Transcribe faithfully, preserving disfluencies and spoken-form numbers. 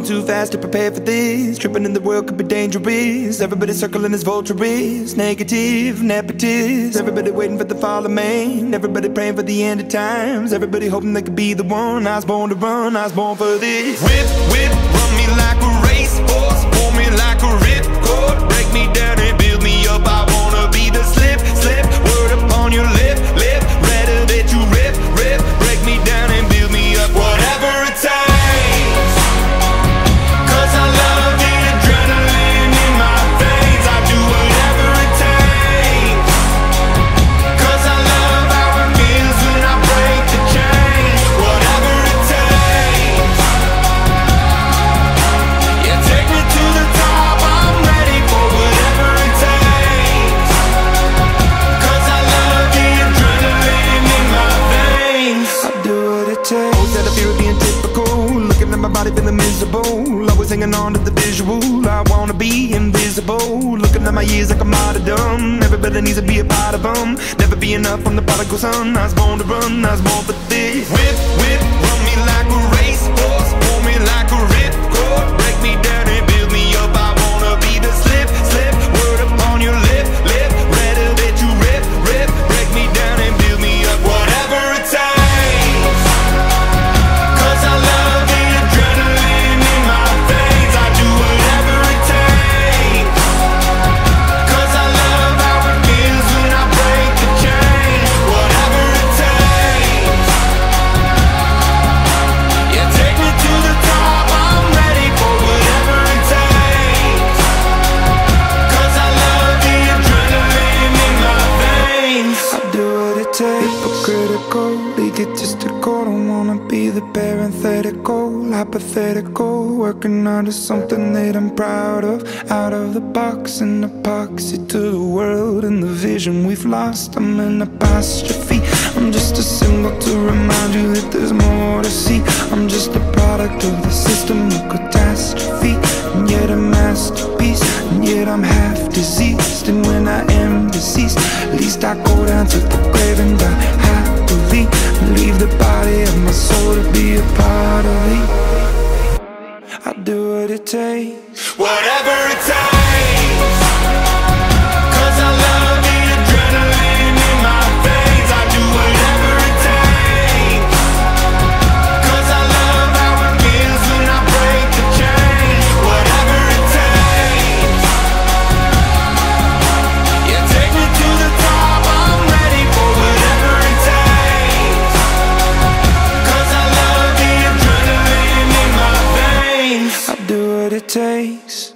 too fast to prepare for this. Tripping in the world could be dangerous. Everybody circling as vultures, negative, nepotist. Everybody waiting for the fall of man. Everybody praying for the end of times. Everybody hoping they could be the one. I was born to run, I was born for this. Whip, whip, run me like a racehorse, pull me like a ripcord, break me down and build me up. I wanna be the slip, slip, word upon your lip, lip. Rather that you rip, rip, break me down and build me up. Whatever it takes, 'cause I love the adrenaline in my veins. I do whatever it takes, 'cause I love how it feels when I break the chains. Whatever it takes, yeah, take me to the top. I'm ready for whatever it takes, 'cause I love the adrenaline in my veins. I do what it takes. Always had a fear of being typical, looking at my body feeling miserable, always hanging on to the visual. I wanna be invisible, looking at my years like a martyrdom. Everybody needs to be a part of them. Never be enough from the prodigal son. I was born to run, I was born for this. Whip, whip, run me like a racehorse, pull me like a ripcord, break me down and build me up. I wanna be the slip, slip, word upon your lip, lip. Rather that you rip, rip, break me down and build me up. Whatever it takes, 'cause I love the adrenaline in my veins. I do whatever it takes, 'cause I love how it feels when I break the chains. Whatever it takes, yeah, take me to the top. I'm ready for whatever it takes, 'cause I love the adrenaline in my veins. I do what it takes. Hypocritical, egotistical, don't wanna be the parenthetical, hypothetical, working out of something that I'm proud of. Out of the box, an epoxy to the world and the vision we've lost. I'm an apostrophe, I'm just a symbol to remind you that there's more to see. I'm just a product of the system of catastrophe, and yet a masterpiece, and yet I'm half diseased. And when I am deceased, at least I go down to the grave and die happily, and leave the body of my soul to be a part of me. I do what it takes, whatever it takes, 'cause I love the adrenaline in my veins. I do whatever it takes, 'cause I love how it feels when I break the chains. Whatever it takes, yeah, take me to the top. I'm ready for whatever it takes, 'cause I love the adrenaline in my veins. I do what it takes.